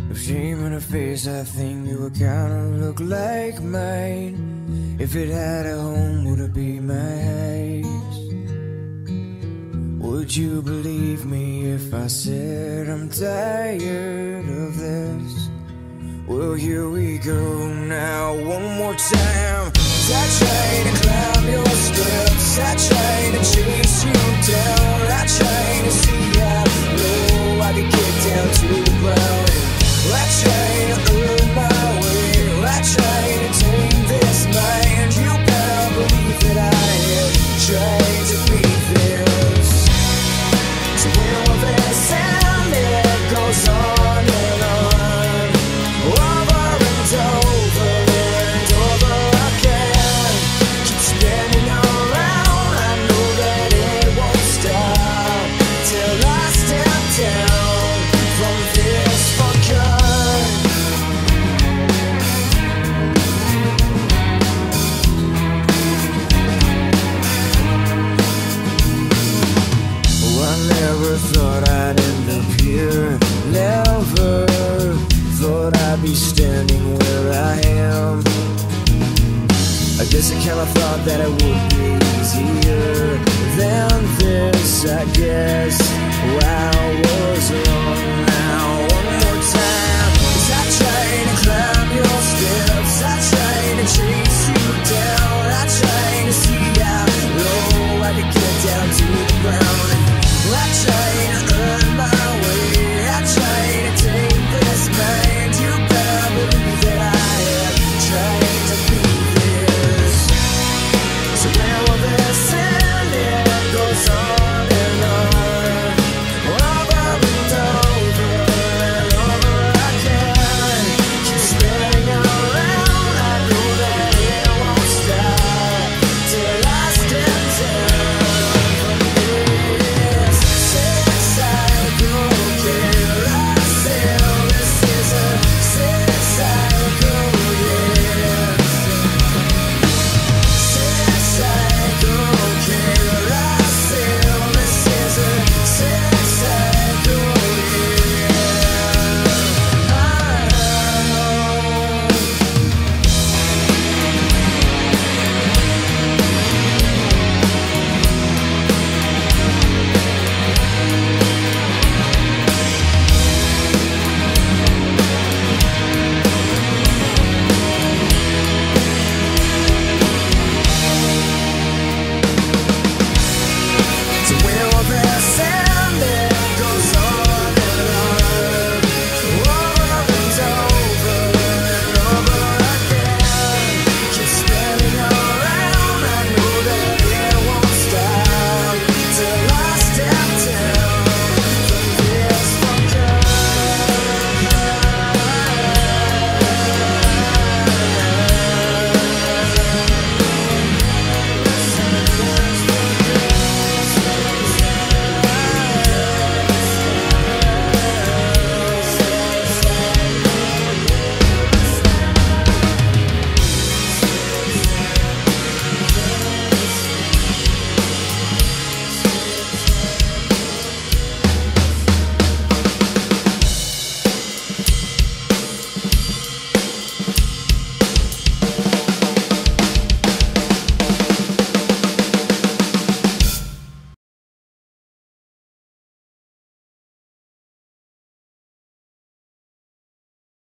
Shame on her face, I think you would kinda look like mine. If it had a home, would it be my house? Would you believe me if I said I'm tired of this? Well, here we go now, one more time. I try to climb your steps, I try to chase you down, I try to see how low I can get down to the ground. I try to earn my way, I try to tame this mind. You better believe that I have tried to be this. So when all this and it goes on and on, over and over and over again, keep spinning around, I know that it won't stop till I step down from this fucker. Never thought I'd end up here. Never thought I'd be standing where I am. I guess I kinda thought that it would be easier than this, I guess.